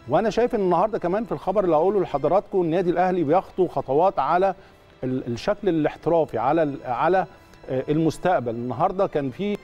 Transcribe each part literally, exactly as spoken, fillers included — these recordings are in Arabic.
وانا شايف ان النهارده كمان في الخبر اللي هقوله لحضراتكم النادي الاهلي بيخطو خطوات على الشكل الاحترافي، على على المستقبل. النهارده كان في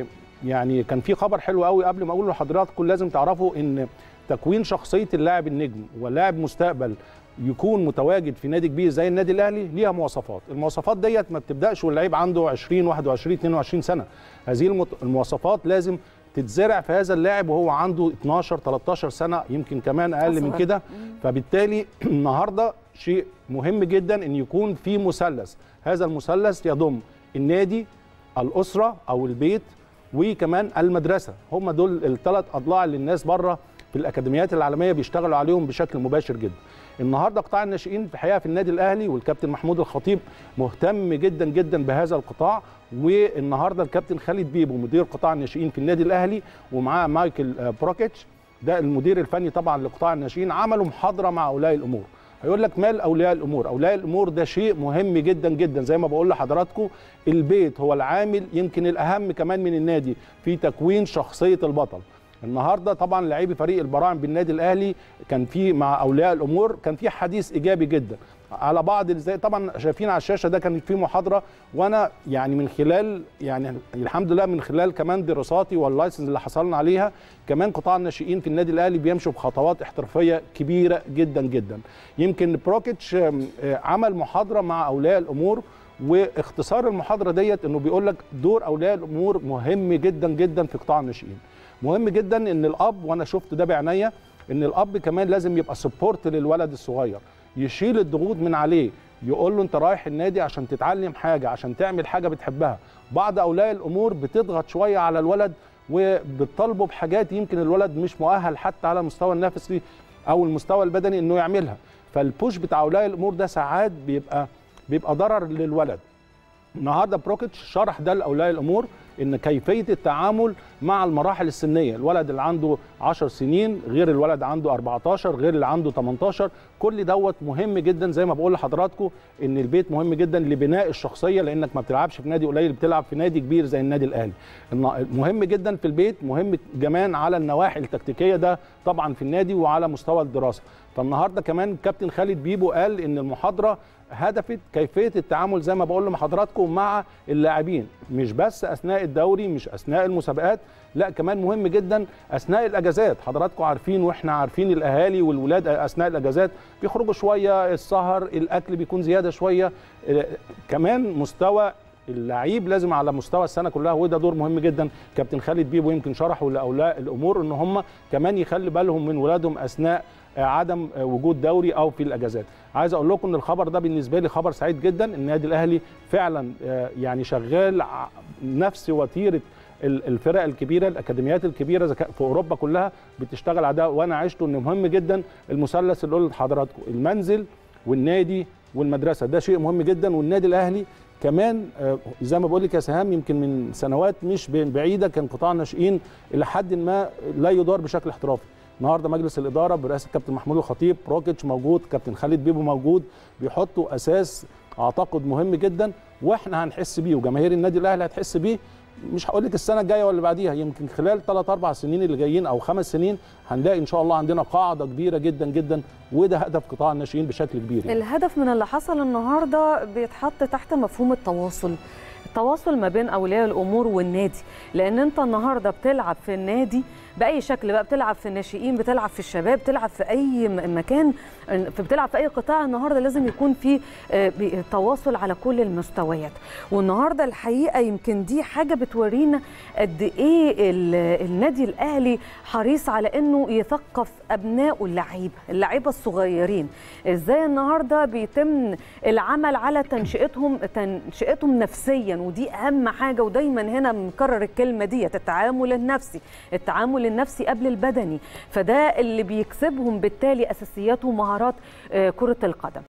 يعني كان في خبر حلو قوي قبل ما اقوله لحضراتكم. لازم تعرفوا ان تكوين شخصيه اللاعب النجم ولاعب مستقبل يكون متواجد في نادي كبير زي النادي الاهلي ليها مواصفات. المواصفات ديت ما بتبداش واللعيب عنده عشرين واحد وعشرين اتنين وعشرين سنه. هذه المواصفات لازم تتزرع في هذا اللاعب وهو عنده اتناشر تلتاشر سنه، يمكن كمان اقل من كده. فبالتالي النهارده شيء مهم جدا ان يكون في مثلث، هذا المثلث يضم النادي، الاسره او البيت، وكمان المدرسه. هم دول الثلاث اضلاع اللي الناس بره في الاكاديميات العالميه بيشتغلوا عليهم بشكل مباشر جدا. النهارده قطاع الناشئين في الحقيقه في النادي الاهلي والكابتن محمود الخطيب مهتم جدا جدا بهذا القطاع. والنهارده الكابتن خالد بيبو مدير قطاع الناشئين في النادي الاهلي ومعاه مايكل بروكيتش ده المدير الفني طبعا لقطاع الناشئين، عملوا محاضره مع اولياء الامور. هيقول لك مال اولياء الامور؟ اولياء الامور ده شيء مهم جدا جدا. زي ما بقول لحضراتكم البيت هو العامل يمكن الاهم كمان من النادي في تكوين شخصيه البطل. النهارده طبعا لاعبي فريق البراعم بالنادي الاهلي كان في مع اولياء الامور كان في حديث ايجابي جدا على بعض. زي طبعا شايفين على الشاشه ده كان في محاضره، وانا يعني من خلال يعني الحمد لله من خلال كمان دراساتي واللايسنس اللي حصلنا عليها، كمان قطاع الناشئين في النادي الاهلي بيمشوا بخطوات احترافيه كبيره جدا جدا. يمكن بروكيتش عمل محاضره مع اولياء الامور، واختصار المحاضره ديت انه بيقول لك دور اولياء الامور مهم جدا جدا في قطاع الناشئين. مهم جدا ان الاب، وانا شفت ده بعناية، ان الاب كمان لازم يبقى سبورت للولد الصغير، يشيل الضغوط من عليه، يقول له انت رايح النادي عشان تتعلم حاجه، عشان تعمل حاجه بتحبها. بعض اولياء الامور بتضغط شويه على الولد وبتطالبه بحاجات يمكن الولد مش مؤهل حتى على المستوى النفسي او المستوى البدني انه يعملها. فالبوش بتاع اولياء الامور ده ساعات بيبقى بيبقى ضرر للولد. النهارده بروكيتش شرح ده لاولياء الامور ان كيفيه التعامل مع المراحل السنيه، الولد اللي عنده عشر سنين غير الولد عنده اربعتاشر غير اللي عنده تمنتاشر، كل دوت مهم جدا. زي ما بقول لحضراتكم ان البيت مهم جدا لبناء الشخصيه، لانك ما بتلعبش في نادي قليل، بتلعب في نادي كبير زي النادي الاهلي. مهم جدا في البيت، مهم كمان على النواحي التكتيكيه ده طبعا في النادي وعلى مستوى الدراسه. فالنهارده كمان كابتن خالد بيبو قال ان المحاضره هدفت كيفيه التعامل زي ما بقول لحضراتكم مع اللاعبين، مش بس اثناء الدوري، مش اثناء المسابقات، لا كمان مهم جدا اثناء الاجازات. حضراتكم عارفين واحنا عارفين الاهالي والولاد اثناء الاجازات بيخرجوا شويه، السهر، الاكل بيكون زياده شويه. كمان مستوى اللعيب لازم على مستوى السنه كلها، وده دور مهم جدا. كابتن خالد بيبو يمكن شرحوا لاولياء الامور ان هم كمان يخلي بالهم من ولادهم اثناء عدم وجود دوري او في الاجازات. عايز اقول لكم ان الخبر ده بالنسبه لي خبر سعيد جدا. النادي الاهلي فعلا يعني شغال نفس وتيره الفرق الكبيره، الاكاديميات الكبيره في اوروبا كلها بتشتغل على ده. وانا عشته ان مهم جدا المثلث اللي قلت لحضراتكم، المنزل والنادي والمدرسه، ده شيء مهم جدا. والنادي الاهلي كمان زي ما بقول لك يا سهام، يمكن من سنوات مش بعيده كان قطاع الناشئين الى حد ما لا يدار بشكل احترافي. النهارده مجلس الاداره برئاسه كابتن محمود الخطيب، بروكيتش موجود، كابتن خالد بيبو موجود، بيحطوا اساس اعتقد مهم جدا، واحنا هنحس بيه وجماهير النادي الاهلي هتحس بيه. مش هقول لك السنه الجايه ولا بعديها، يمكن خلال ثلاث اربع سنين اللي جايين او خمس سنين هنلاقي ان شاء الله عندنا قاعده كبيره جدا جدا، وده هدف قطاع الناشئين بشكل كبير يعني. الهدف من اللي حصل النهارده بيتحط تحت مفهوم التواصل، التواصل ما بين اولياء الامور والنادي، لان انت النهارده بتلعب في النادي باي شكل بقى، بتلعب في الناشئين، بتلعب في الشباب، بتلعب في اي مكان، بتلعب في اي قطاع، النهارده لازم يكون في تواصل على كل المستويات. والنهارده الحقيقه يمكن دي حاجه بتورينا قد ايه النادي الاهلي حريص على انه يثقف ابنائه اللعيبه، اللعيبه الصغيرين، ازاي النهارده بيتم العمل على تنشئتهم تنشئتهم نفسيا، ودي اهم حاجه. ودايما هنا بنكرر الكلمه دي، التعامل النفسي، التعامل النفسي قبل البدني، فده اللي بيكسبهم بالتالي اساسيات ومهارات كرة القدم.